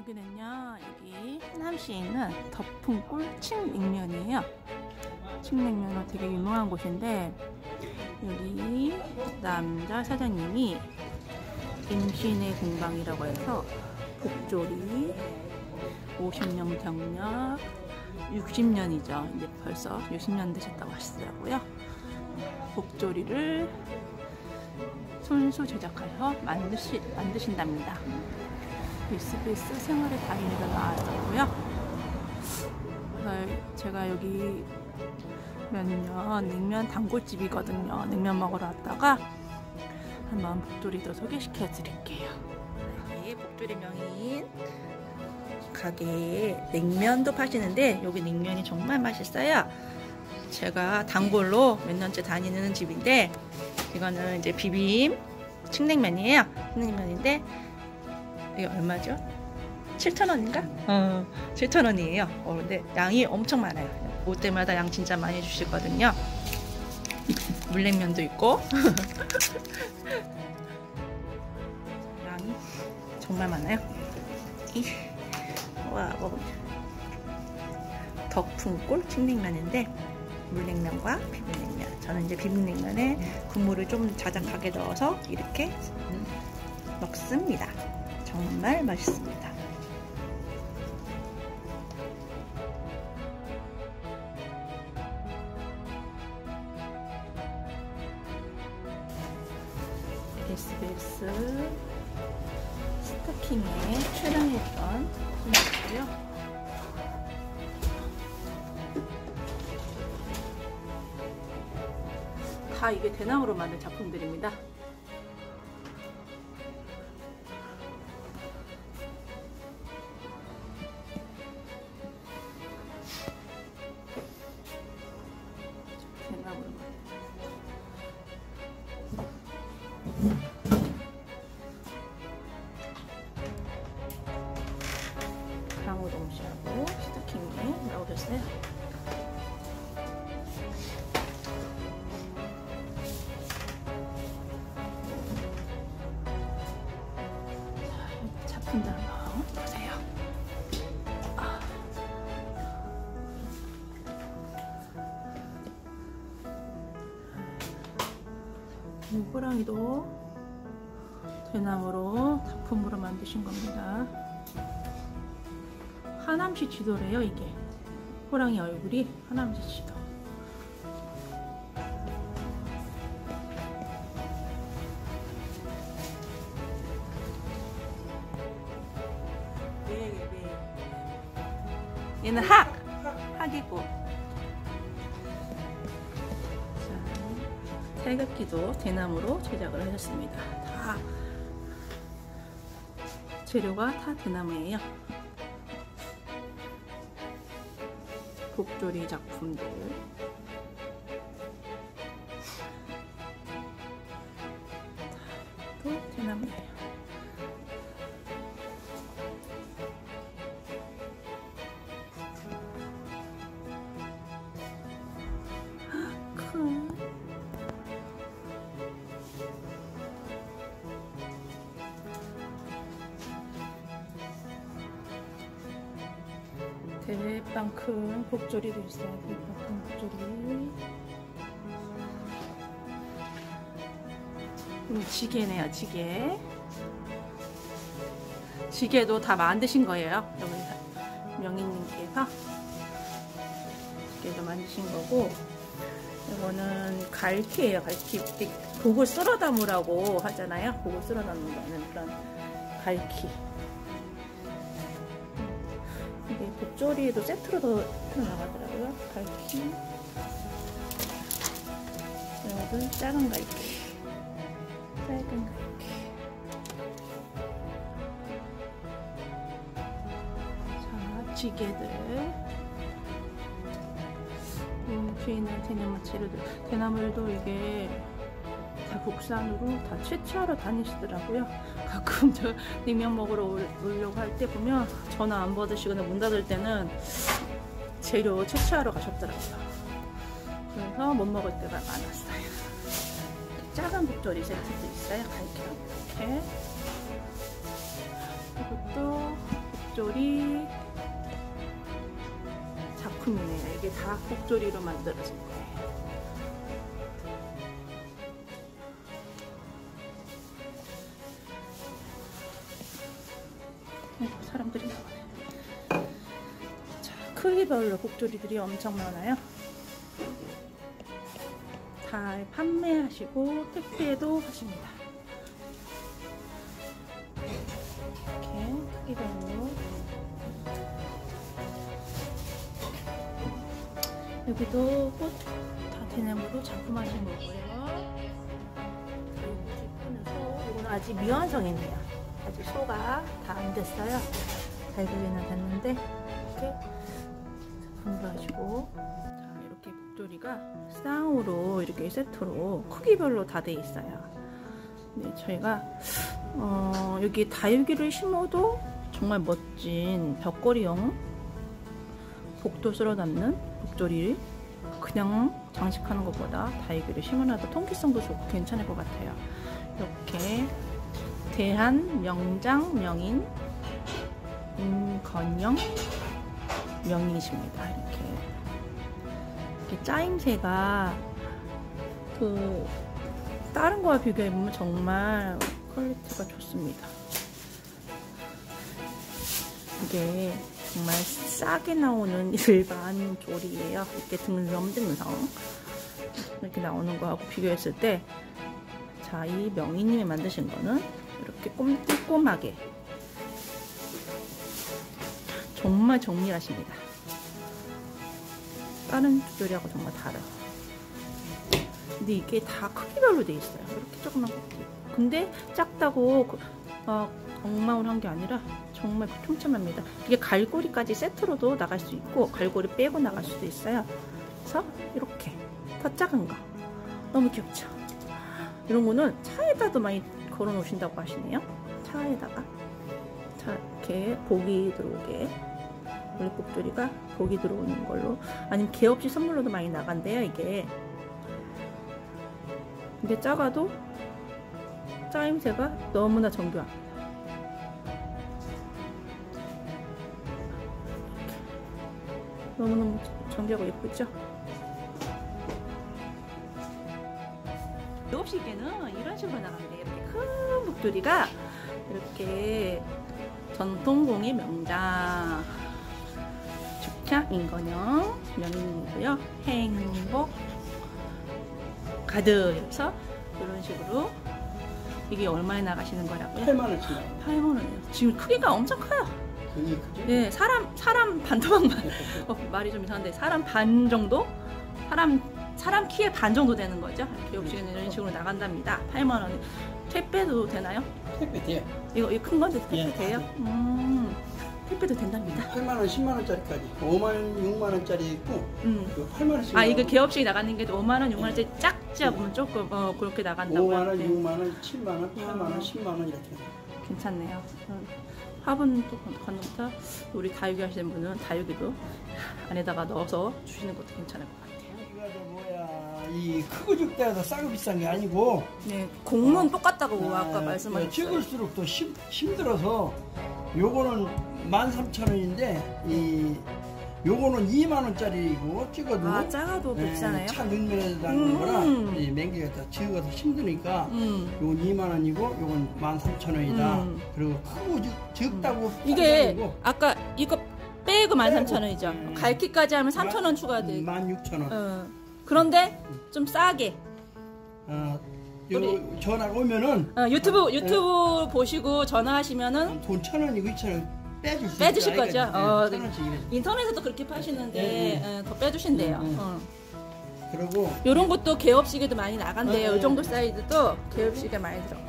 여기는요, 여기 하남시에 있는 덕풍골 칡냉면이에요. 칡냉면으로 되게 유명한 곳인데, 여기 남자 사장님이 임신의 공방이라고 해서 복조리 50년 경력 60년이죠. 이제 벌써 60년 되셨다고 하시더라고요. 복조리를 손수 제작해서 만드신답니다. SBS 생활의 달인에도 나왔더라고요. 제가 여기 면요 냉면 단골집이거든요. 냉면 먹으러 왔다가 한번 복조리도 소개시켜 드릴게요. 네, 복조리 명인 가게에 냉면도 파시는데 여기 냉면이 정말 맛있어요. 제가 단골로 몇 년째 다니는 집인데, 이거는 이제 비빔 칡냉면이에요. 칡냉면인데 이게 얼마죠? 7,000원인가? 7,000원이에요. 근데 양이 엄청 많아요. 올 때마다 양 진짜 많이 주시거든요. 물냉면도 있고 양이 정말 많아요. 와, 먹어보자. 덕풍골 칡냉면인데 물냉면과 비빔냉면. 저는 이제 비빔냉면에 국물을 좀 자작하게 넣어서 이렇게 먹습니다. 정말 맛있습니다. SBS 스타킹에 촬영했던 분이고요. 다 이게 대나무로 만든 작품들입니다. 대나무로 만든. 강호동 씨하고 스타킹에 나오셨어요. 작품들 한번 보세요. 이 호랑이도 대나무로 작품으로 만드신 겁니다. 하남시 지도래요. 이게 호랑이 얼굴이 하남시 지도. 얘는 학이고, 자, 태극기도 대나무로 제작을 하셨습니다. 다 재료가 다 대나무예요. 복조리 작품들. 또 대나무예요. 대빵 큰 복조리도 있어요. 대빵 큰 복조리. 지게네요, 지게. 지게도 다 만드신 거예요. 여기 명인님께서 지게도 만드신 거고, 이거는 갈퀴예요. 갈퀴. 고글 쓸어 담으라고 하잖아요. 고글 쓸어 담는다는 그런 갈퀴. 이게 복조리에도 세트로 나가더라고요. 갈퀴. 이것은 작은 갈퀴. 작은 갈퀴. 자, 지게들. 뒤에 있는 대나무 재료들. 대나무들도 이게 다 국산으로 다 채취하러 다니시더라고요. 가끔 저 냉면 먹으러 오려고 할 때 보면 전화 안 받으시거나 문 닫을 때는 재료 채취하러 가셨더라고요. 그래서 못 먹을 때가 많았어요. 작은 복조리 세트도 있어요. 갈퀴랑 이렇게. 이것도 복조리 작품이네요. 이게 다 복조리로 만들어진 거예요. 사람들이 나와요. 자, 크기별로 복조리들이 엄청 많아요. 다 판매하시고 택배도 하십니다. 이렇게 크기별로. 여기도 꽃 다 대나무로 작품하신 거고요. 이거는 아직 미완성이네요. 아직 소가 다 안 됐어요. 달걀이나 됐는데 이렇게 작품으로 하시고, 자, 이렇게 복조리가 쌍으로 이렇게 세트로 크기별로 다 돼 있어요. 네, 저희가 여기 다육이를 심어도 정말 멋진 벽걸이용 복도 쓸어 담는 복조리, 그냥 장식하는 것보다 다육이를 심어놔도 통기성도 좋고 괜찮을 것 같아요. 이렇게 대한, 명장, 명인, 건영, 명인이십니다. 이렇게 짜임새가 그 다른 거와 비교해보면 정말 퀄리티가 좋습니다. 이게 정말 싸게 나오는 일반 조리예요. 이렇게 듬성듬성 이렇게 나오는 거하고 비교했을 때, 자, 이 명희님이 만드신 거는 이렇게 꼼꼼하게 정말 정밀하십니다. 다른 조리하고 정말 달라요. 근데 이게 다 크기별로 돼 있어요. 이렇게 조그만 크기. 근데 작다고 엉망으로 한 게 아니라 정말 촘촘합니다. 이게 갈고리까지 세트로도 나갈 수 있고 갈고리 빼고 나갈 수도 있어요. 그래서 이렇게 더 작은 거 너무 귀엽죠? 이런 거는 차에다도 많이 걸어 놓으신다고 하시네요. 차에다가. 자, 이렇게 복이 들어오게, 원래 복조리가 복이 들어오는 걸로, 아니면 개 없이 선물로도 많이 나간대요. 이게 근데 작아도 짜임새가 너무나 정교합니다. 너무너무 정교하고 예쁘죠? 개업식에는 이런 식으로 나갑니다. 이렇게 큰 복조리가 이렇게 전통공예 명장, 축향, 인건영, 명인이고요. 행복 가득 해서 이런 식으로. 이게 얼마에 나가시는 거라고요? 8만원씩. 8만원이에요. 지금 크기가 엄청 커요. 네, 사람 반토막만 말이 좀 이상한데 사람 반 정도? 사람 키의 반 정도 되는 거죠. 개업식에는 이런 식으로 나간답니다. 8만원. 택배도 되나요? 택배 돼요. 이거 큰 건데 택배 예, 돼요? 택배도 된답니다. 8만원, 10만원짜리까지 5만원, 6만원짜리 있고 8만원씩. 아, 이거 개업식이 나가는 게 5만원, 6만원짜리 짝지어 보면 조금 그렇게 나간다고 5만원, 하는데 6만원, 7만원, 8만원, 10만원 이렇게. 괜찮네요. 화분도 건너부터 우리 다육이 하시는 분은 다육이도 안에다가 넣어서 주시는 것도 괜찮을 것 같아요. 이 크고 적다가 싸고 비싼 게 아니고. 네, 공은 똑같다고 아까 말씀하셨어요. 찍을수록 또 힘들어서 요거는 13,000원인데 요거는 2만원짜리고 찍어도. 아, 작아도 비싸네요. 차 넣는 다는 거라 이 맹기가 다 찍어서 힘드니까 요건 2만원이고 요건 13,000원이다. 그리고 크고 적다고 이게 아니고. 아까 이거 빼고 13,000원이죠. 갈키까지 하면 3,000원 추가돼. 16,000원. 그런데 좀 싸게. 요 전화 오면은 유튜브 보시고 전화하시면은 돈 1,000원이고 2,000원 빼주실 거죠. 네. 인터넷에도 그렇게 파시는데 더 빼주신대요. 그리고 요런 것도 개업식에도 많이 나간대요. 이 정도 사이즈도 개업식에 많이 들어가요.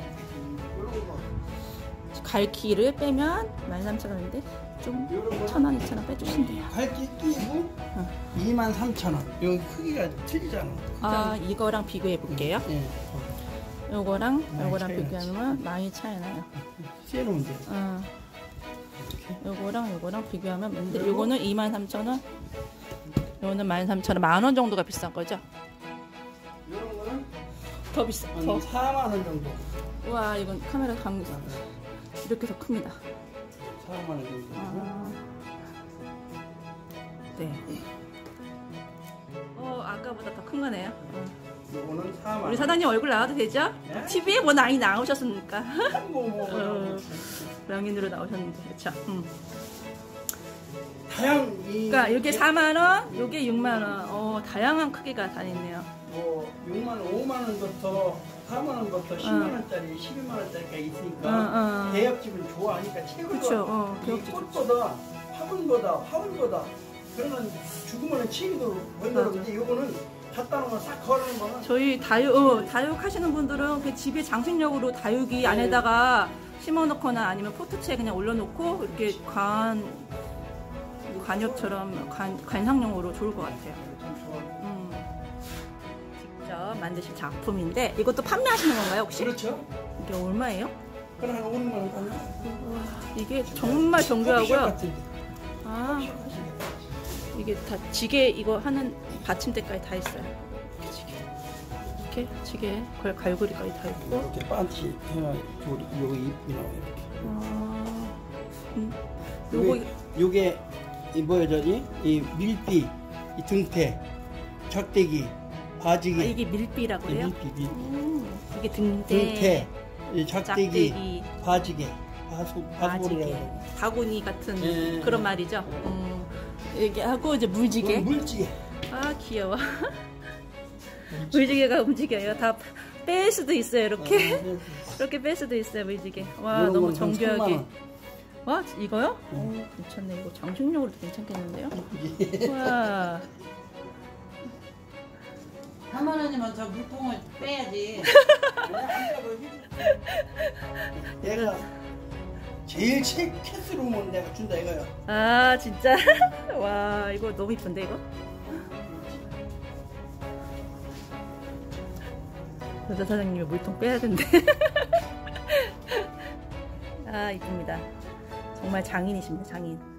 갈키를 빼면 13,000원인데 좀 1,000원, 2,000원 빼주신대요. 갈기 끼고 23,000원. 여기 크기가 틀리잖아. 아, 이거랑 비교해 볼게요. 요거랑 비교하면 많이 차이 나요. 세놓은 데. 요거랑 비교하면 근데 요거는 23,000원, 요거는 13,000원, 만원 정도가 비싼 거죠? 요런 거는 더 비싸. 더 4만원 정도. 우와, 이건 카메라 이렇게 더 큽니다. 4만 원 정도. 네. 아까보다 더 큰 거네요. 요거는 4만 원. 우리 사장님 얼굴 나와도 되죠? 네? TV에 뭐 많이 나오셨습니까? 뭐. 명인으로 나오셨는데, 그렇죠. 그러니까 이게 4만 원, 이게 6만 원. 다양한 크기가 다 있네요. 뭐 6만 원, 5만 원부터 4만 원부터 10만 원짜리, 12만 원짜리가 있으니까 대역집은 좋아하니까 최고죠. 그렇죠. 이 꽃보다 화분보다 그러면 죽으면 치기도 보인다는데 요거는 갖다 놓으면 싹 걸어놓은 거는 저희 다육 하시는 분들은 그 집에 장식용으로 다육이 안에다가 심어놓거나 아니면 포트채에 그냥 올려놓고 이렇게 관엽처럼 관상용으로 좋을 것 같아요. 직접 만드신 작품인데 이것도 판매하시는 건가요 혹시? 그렇죠. 이게 얼마예요? 그럼 한 5만 원 가요. 이게 정말 정교하고요. 같은데. 이게 다 지게 이거 하는 받침대까지 다 있어요. 이렇게 지게 갈고리까지 다 있고. 이렇게 반치 해야 요거 잎이 나와요. 이렇게. 요게 뭐야 저기 이 밀비, 이 등태, 작대기, 바지기. 이게 밀비라고 해요? 밀비. 이게 등태, 이 작대기, 바지개, 바지개, 바구니 같은 그런 말이죠. 이게 하고 이제 물지개. 물지개. 귀여워. 물지개가 움직여요. 다 뺄 수도 있어요. 이렇게 이렇게 뺄 수도 있어요. 물지개. 와 너무 정교하게. 와 이거요? 괜찮네. 이거 장식용으로도 괜찮겠는데요? 와. 4만 원이면 저 물통을 빼야지. 내가 제일 캐스룸은 내가 준다 이거요. 진짜? 와 이거 너무 이쁜데 이거? 여자 사장님이 물통 빼야 된대. 이쁩니다. 정말 장인이십니다, 장인.